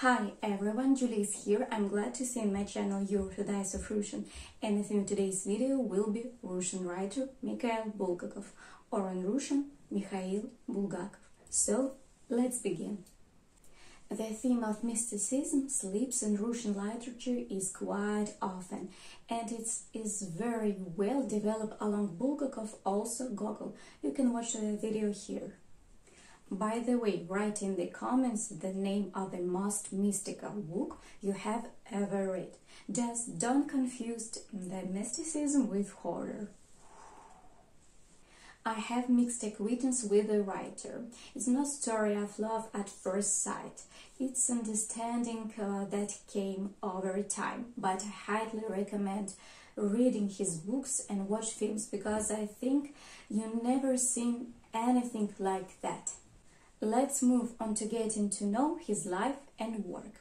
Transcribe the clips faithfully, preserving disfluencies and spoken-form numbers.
Hi everyone, Julie is here. I'm glad to see in my channel your Orthodox of Russian, and the theme of today's video will be Russian writer Mikhail Bulgakov, or in Russian, Mikhail Bulgakov. So, let's begin. The theme of mysticism, sleeps in Russian literature is quite often, and it is very well developed along Bulgakov, also Gogol. You can watch the video here. By the way, write in the comments the name of the most mystical book you have ever read. Just don't confuse the mysticism with horror. I have mixed acquaintance with the writer. It's no story of love at first sight. It's understanding uh, that came over time, but I highly recommend reading his books and watch films because I think you've never seen anything like that. Let's move on to getting to know his life and work.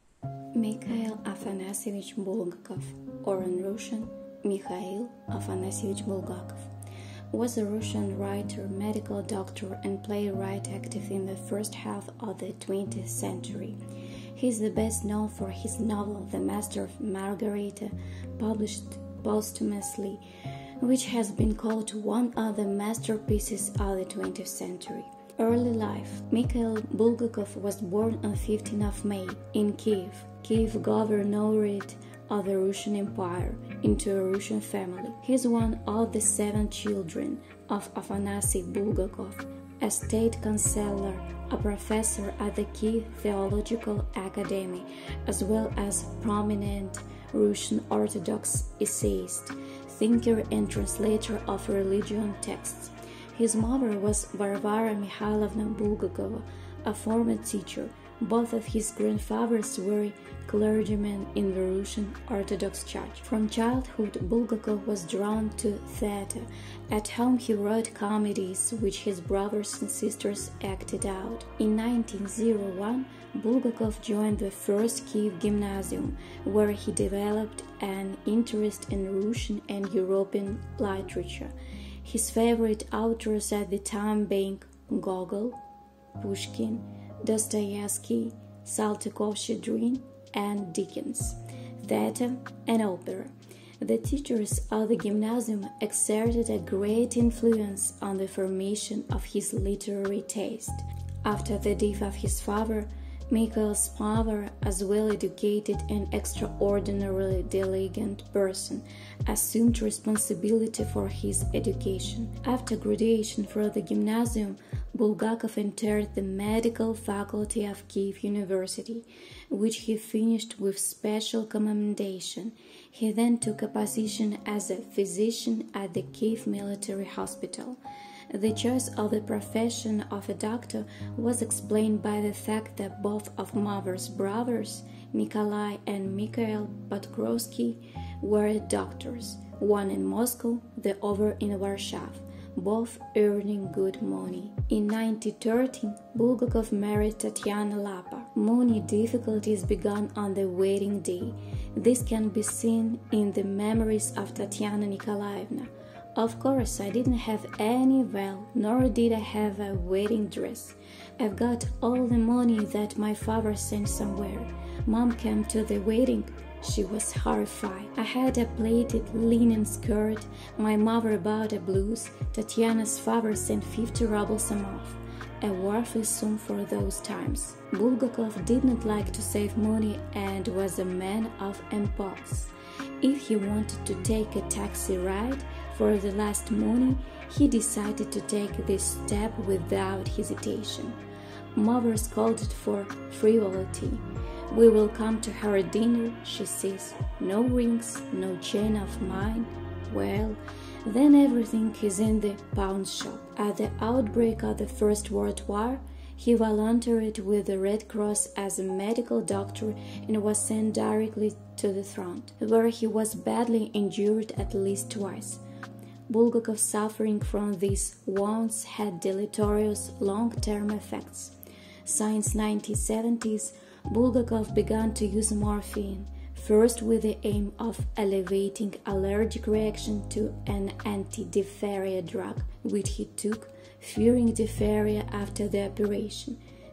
Mikhail Afanasyevich Bulgakov, or in Russian, Mikhail Afanasyevich Bulgakov, was a Russian writer, medical doctor, and playwright active in the first half of the twentieth century. He is the best known for his novel The Master of Margarita, published posthumously, which has been called one of the masterpieces of the twentieth century. Early life. Mikhail Bulgakov was born on fifteenth of May in Kiev, Kiev Governorate of the Russian Empire, into a Russian family. He is one of the seven children of Afanasy Bulgakov, a state councillor, a professor at the Kiev Theological Academy, as well as prominent Russian Orthodox essayist, thinker and translator of religion texts. His mother was Varvara Mikhailovna Bulgakova, a former teacher. Both of his grandfathers were clergymen in the Russian Orthodox Church. From childhood, Bulgakov was drawn to theater. At home, he wrote comedies which his brothers and sisters acted out. In nineteen oh one, Bulgakov joined the first Kiev Gymnasium, where he developed an interest in Russian and European literature. His favorite authors at the time being Gogol, Pushkin, Dostoevsky, Saltykov-Shchedrin, and Dickens, theater and opera. The teachers of the gymnasium exerted a great influence on the formation of his literary taste. After the death of his father, Mikhail's mother, as well-educated and extraordinarily diligent person, assumed responsibility for his education. After graduation from the gymnasium, Bulgakov entered the medical faculty of Kiev University, which he finished with special commendation. He then took a position as a physician at the Kiev Military Hospital. The choice of the profession of a doctor was explained by the fact that both of mother's brothers, Nikolai and Mikhail Podgorski, were doctors, one in Moscow, the other in Warsaw, both earning good money. In nineteen thirteen, Bulgakov married Tatiana Lapa. Money difficulties began on the wedding day. This can be seen in the memories of Tatiana Nikolaevna. Of course, I didn't have any veil, nor did I have a wedding dress. I've got all the money that my father sent somewhere. Mom came to the wedding. She was horrified. I had a plaited linen skirt. My mother bought a blouse. Tatiana's father sent fifty rubles a month, a worthless sum for those times. Bulgakov did not like to save money and was a man of impulse. If he wanted to take a taxi ride for the last money, he decided to take this step without hesitation. Mother scolded for frivolity. We will come to her dinner, she says. No rings, no chain of mine. Well, then everything is in the pawn shop. At the outbreak of the First World War, he volunteered with the Red Cross as a medical doctor and was sent directly to the front, where he was badly injured at least twice. Bulgakov's suffering from these wounds had deleterious long-term effects. Since nineteen seventies, Bulgakov began to use morphine, first with the aim of alleviating allergic reaction to an anti-diphtheria drug, which he took, fearing diphtheria after the operation.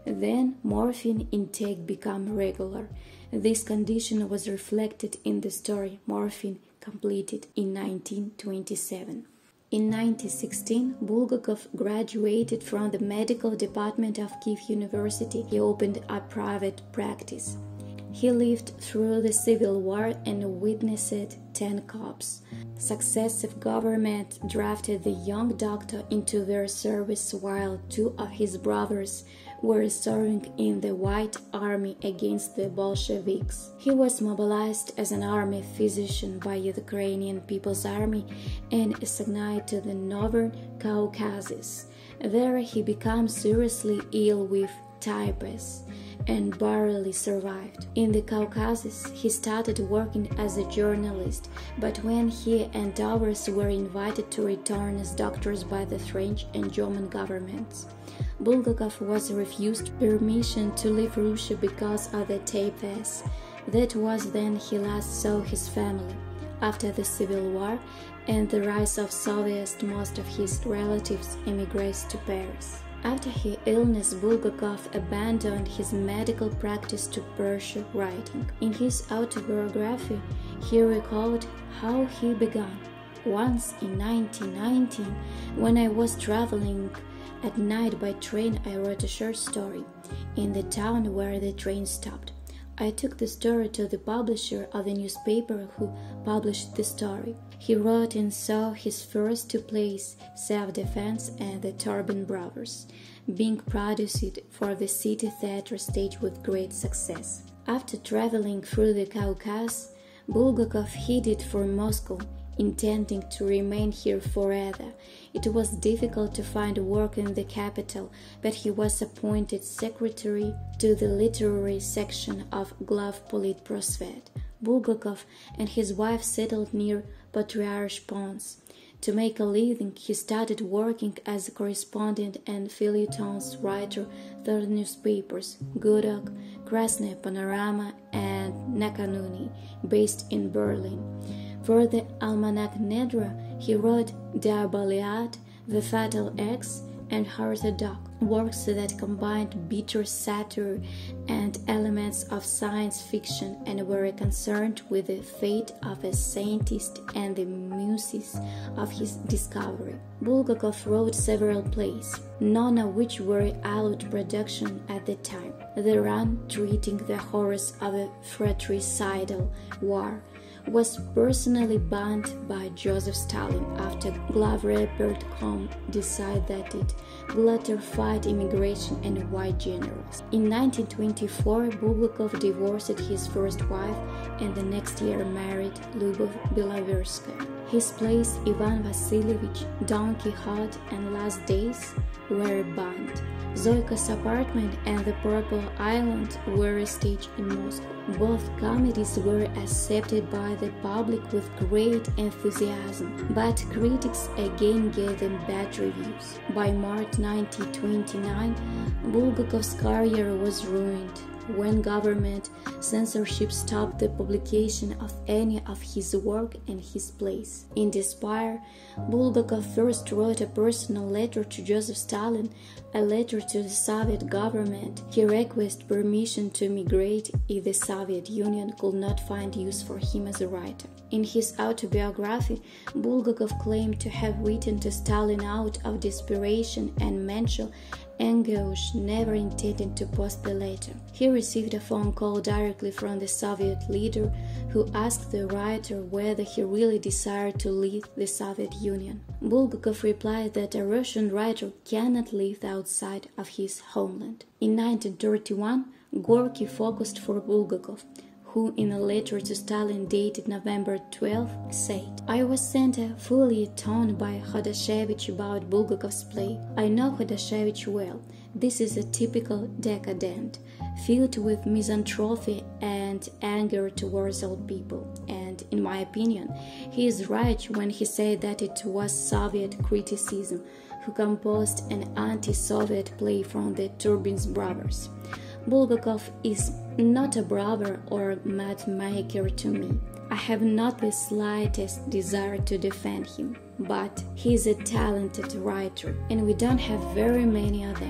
Then morphine intake became regular. This condition was reflected in the story Morphine Completed in nineteen twenty-seven. In nineteen sixteen, Bulgakov graduated from the medical department of Kiev University. He opened a private practice. He lived through the Civil War and witnessed ten coups. Successive governments drafted the young doctor into their service while two of his brothers were serving in the White Army against the Bolsheviks. He was mobilized as an army physician by the Ukrainian People's Army and assigned to the Northern Caucasus. There he became seriously ill with typhus and barely survived. In the Caucasus, he started working as a journalist, but when he and others were invited to return as doctors by the French and German governments, Bulgakov was refused permission to leave Russia because of the typhus. That was then he last saw his family. After the Civil War and the rise of Soviets, most of his relatives emigrated to Paris. After his illness, Bulgakov abandoned his medical practice to pursue writing. In his autobiography, he recalled how he began. Once in nineteen nineteen, when I was traveling at night by train, I wrote a short story in the town where the train stopped. I took the story to the publisher of the newspaper who published the story. He wrote and saw his first two plays, Self-Defense and The Turbine Brothers, being produced for the city theater stage with great success. After traveling through the Caucasus, Bulgakov headed for Moscow, intending to remain here forever. It was difficult to find work in the capital, but he was appointed secretary to the literary section of Glavpolitprosvet. Bulgakov and his wife settled near Patriarch Pons. To make a living, he started working as a correspondent and feuilletons writer for the newspapers Gudok, Krasnaya Panorama, and Nakanuni, based in Berlin. For the Almanac Nedra, he wrote Diaboliad, The Fatal X, and Heart a Dog, works that combined bitter satire and elements of science fiction and were concerned with the fate of a scientist and the muses of his discovery. Bulgakov wrote several plays, none of which were out production at the time. The Run, treating the horrors of a fratricidal war, was personally banned by Joseph Stalin after Glavareport.com decided that it glorified immigration and white generals. In nineteen twenty-four, Bulgakov divorced his first wife and the next year married Lyubov Beloverskaya. His plays Ivan Vasilievich, Don Quixote, and Last Days were banned. Zoika's Apartment and The Purple Island were staged in Moscow. Both comedies were accepted by the public with great enthusiasm, but critics again gave them bad reviews. By March nineteen twenty-nine, Bulgakov's career was ruined when government censorship stopped the publication of any of his work and his plays. In despair, Bulgakov first wrote a personal letter to Joseph Stalin, a letter to the Soviet government. He requested permission to emigrate if the Soviet Union could not find use for him as a writer. In his autobiography, Bulgakov claimed to have written to Stalin out of desperation and mental anguish, never intending to post the letter. He received a phone call directly from the Soviet leader, who asked the writer whether he really desired to leave the Soviet Union. Bulgakov replied that a Russian writer cannot live outside of his homeland. In nineteen thirty-one, Gorky focused for Bulgakov, who in a letter to Stalin dated November twelfth said, "I was sent a feuilleton by Khodashevich about Bulgakov's play. I know Khodashevich well. This is a typical decadent, filled with misanthropy and anger towards old people, and, in my opinion, he is right when he said that it was Soviet criticism who composed an anti-Soviet play from the Turbine Brothers. Bulgakov is not a brother or mad maker to me. I have not the slightest desire to defend him, but he is a talented writer, and we don't have very many of them.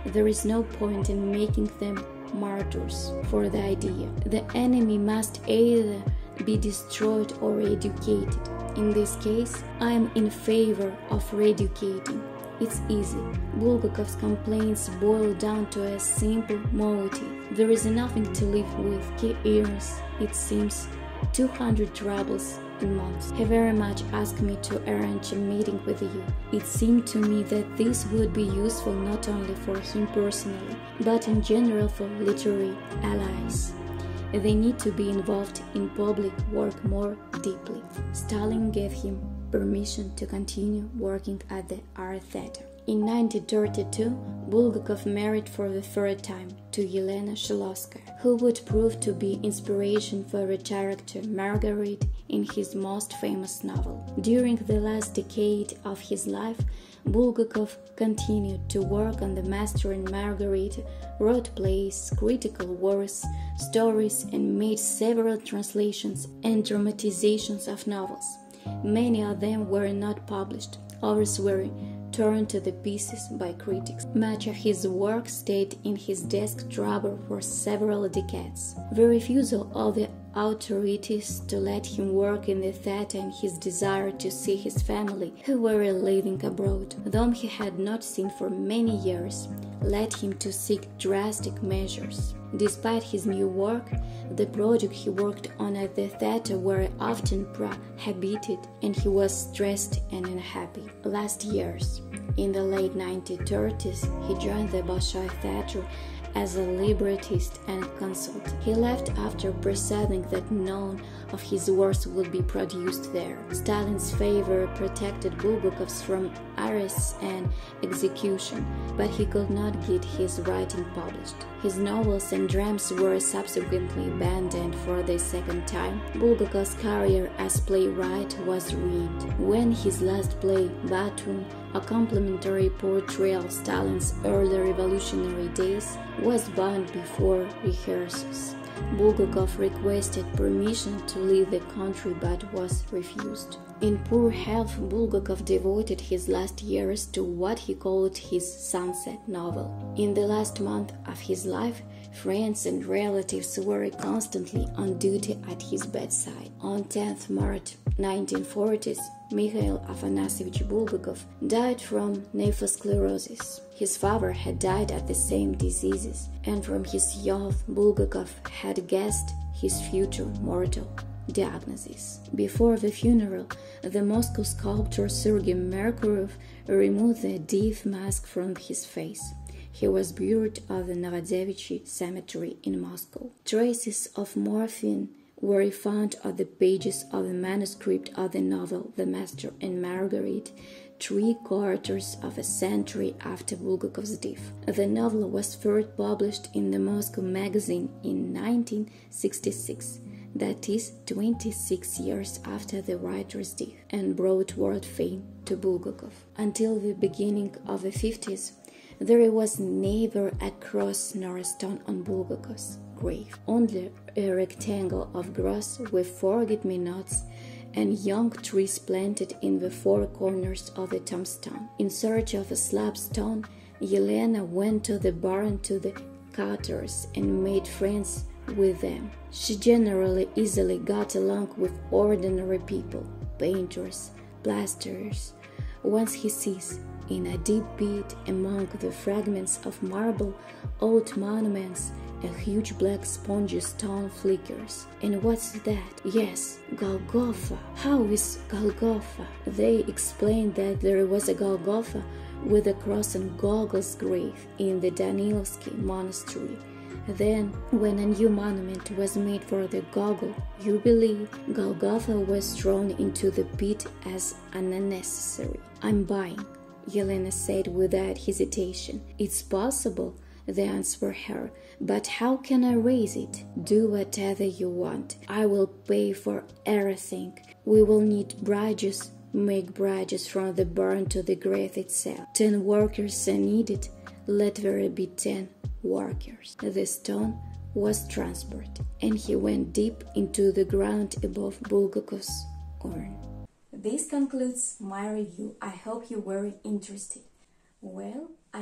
There is no point in making them martyrs for the idea. The enemy must either be destroyed or re-educated. In this case, I am in favor of re-educating. It's easy. Bulgakov's complaints boil down to a simple motive. There is nothing to live with. He earns, it seems, two hundred rubles in months. He very much asked me to arrange a meeting with you. It seemed to me that this would be useful not only for him personally, but in general for literary allies. They need to be involved in public work more deeply. Stalin gave him permission to continue working at the art theater. In nineteen thirty-two, Bulgakov married for the third time to Yelena Shilovskaya, who would prove to be inspiration for the character Margarita in his most famous novel. During the last decade of his life, Bulgakov continued to work on The Master and Margarita, wrote plays, critical works, stories, and made several translations and dramatizations of novels. Many of them were not published, others were turned to the pieces by critics. Much of his work stayed in his desk drawer for several decades. The refusal of the authorities to let him work in the theater and his desire to see his family, who were living abroad, whom he had not seen for many years, led him to seek drastic measures. Despite his new work, the projects he worked on at the theater were often prohibited, and he was stressed and unhappy. Last years, in the late nineteen thirties, he joined the Bolshoi Theatre as a librettist and consultant. He left after perceiving that none of his works would be produced there. Stalin's favor protected Bulgakov from arrests and execution, but he could not get his writing published. His novels and dramas were subsequently abandoned for the second time. Bulgakov's career as playwright was ruined when his last play, Bathroom, a complimentary portrayal of Stalin's early revolutionary days, was banned before rehearsals. Bulgakov requested permission to leave the country but was refused. In poor health, Bulgakov devoted his last years to what he called his sunset novel. In the last month of his life, friends and relatives were constantly on duty at his bedside. On tenth March nineteen forties, Mikhail Afanasyevich Bulgakov died from nephrosclerosis. His father had died of the same diseases, and from his youth, Bulgakov had guessed his future mortal diagnosis. Before the funeral, the Moscow sculptor Sergei Merkurev removed the death mask from his face. He was buried at the Novodevichy cemetery in Moscow. Traces of morphine were found on the pages of the manuscript of the novel The Master and Margarita, three quarters of a century after Bulgakov's death. The novel was first published in the Moscow magazine in nineteen sixty-six, that is, twenty-six years after the writer's death, and brought world fame to Bulgakov. Until the beginning of the fifties, there was neither a cross nor a stone on Bulgakov's grave, only a rectangle of grass with forget-me-nots and young trees planted in the four corners of the tombstone. In search of a slab stone, Yelena went to the barn to the cutters and made friends with them. She generally easily got along with ordinary people, painters, plasterers. Once he sees, in a deep pit among the fragments of marble, old monuments, a huge black spongy stone flickers. And what's that? Yes, Golgotha. How is Golgotha? They explained that there was a Golgotha with a cross on Gogol's grave in the Danilevsky monastery. Then, when a new monument was made for the Gogol jubilee, Golgotha was thrown into the pit as unnecessary. I'm buying, Yelena said without hesitation. It's possible, they answered her, but how can I raise it? Do whatever you want. I will pay for everything. We will need bridges. Make bridges from the barn to the grave itself. Ten workers are needed. Let there be ten workers. The stone was transported, and he went deep into the ground above Bulgakov's urn. This concludes my review. I hope you were interested. Well, I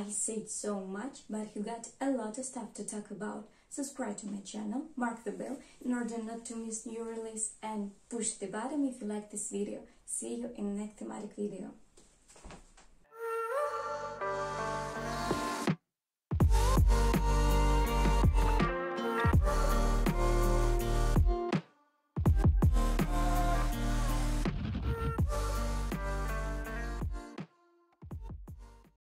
said so much, but he got a lot of stuff to talk about. Subscribe to my channel, mark the bell in order not to miss new release, and push the button if you like this video. See you in the next thematic video.